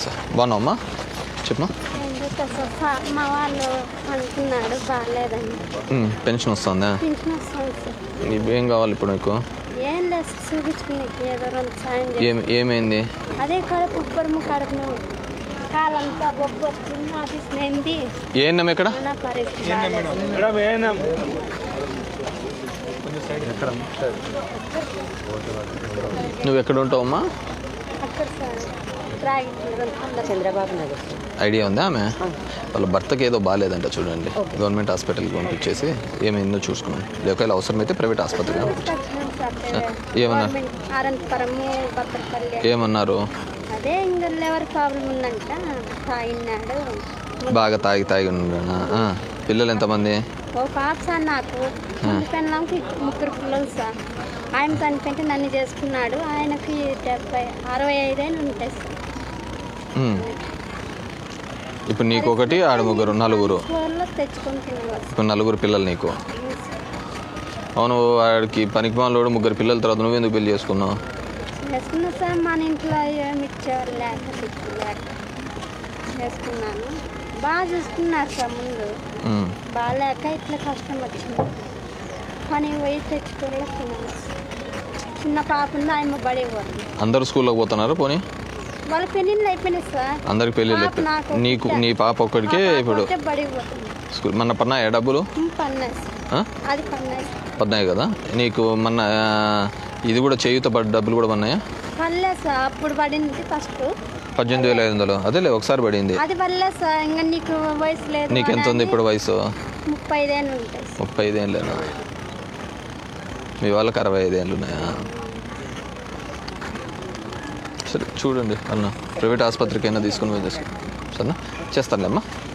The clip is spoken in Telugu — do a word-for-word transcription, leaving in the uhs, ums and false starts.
సార్ బాగున్నావమ్మా చెప్పమ్మా మా వాళ్ళు అంటున్నాడు బాగాలేదని పెన్షన్ వస్తుందా పెన్షన్ వస్తుంది సార్ ఏం కావాలి ఇప్పుడు నీకు ఏం లేదు చూపించుకుని ఏదో రెండు సాయం ఏం ఏమైంది అదే కడుపు ఉబ్బరము కడుపును కాలంతా బొబ్బు వస్తుంది ఆఫీస్ నేంది ఏం ఇక్కడ నువ్వు ఎక్కడ ఉంటావమ్మా చంద్రబాబు నగర్ ఐడియా ఉందా ఆమె వాళ్ళ భర్తకి ఏదో బాగాలేదంట చూడండి గవర్నమెంట్ హాస్పిటల్కి పంపించేసి ఏమైందో చూసుకున్నాం ఒకవేళ అవసరమైతే ప్రైవేట్ ఆసుపత్రి ఏమన్నారు ఏమన్నారు అదే ఇంకా లివర్ ప్రాబ్లం ఉందంట తాగినాడు బాగా తాగి తాగి ఉన్నాడా పిల్లలు ఎంతమంది ఓ పాప సార్ నాకు పెళ్ళాంకి ముగ్గురు పిల్లలు సార్ ఆయన చనిపోయింటే నన్ను చేసుకున్నాడు ఆయనకి డెబ్బై అరవై ఐదేళ్ళు ఉంటాయి సార్ ఇప్పుడు నీకు ఒకటి ఆడ ముగ్గురు నలుగురు ఇప్పుడు నలుగురు పిల్లలు నీకు అవును వాడికి పనికి మాలోడు ముగ్గురు పిల్లల తర్వాత నువ్వు ఎందుకు పెళ్లి చేసుకున్నావు చేసుకున్నా సార్ మన ఇంట్లో ఏమి ఇచ్చారు లేక లేక చేసుకున్నాను బాగా చూసుకున్నారు సార్ ముందు బాగాలేక ఇట్లా కష్టం వచ్చింది పని పోయి తెచ్చుకోలేకున్నాను చిన్న పాప ఉంది ఆయన బడి పోతుంది అందరు స్కూల్లోకి పోతున్నారు పోనీ వాళ్ళ పెళ్ళిళ్ళు అయిపోయినాయి సార్ అందరికి పెళ్ళిళ్ళు అయిపోయి నీకు నీ పాప ఒక్కడికే ఇప్పుడు బడి పోతుంది స్కూల్ మన పన్నాయా డబ్బులు పన్నాయి అది పన్నాయి పన్నాయి కదా నీకు మన ఇది కూడా చేయుత డబ్బులు కూడా పన్నాయా పర్లేదు సార్ అప్పుడు పడింది ఫస్ట్ పద్దెనిమిది వేల ఐదు వందలు అదేలే ఒకసారి పడింది అది పర్లేదు సార్ ఇంకా నీకు వయసు లేదు నీకు ఎంత ఉంది ఇప్పుడు వయసు ముప్పై ఐదేళ్ళు ఉంటాయి ముప్పై ఐదేళ్ళేనా మీ వాళ్ళకి అరవై ఐదేళ్ళు ఉన్నాయా సరే చూడండి అన్న ప్రైవేట్ ఆసుపత్రికి అయినా తీసుకుని పోయి చేసుకో సరేనా చేస్తానులే అమ్మా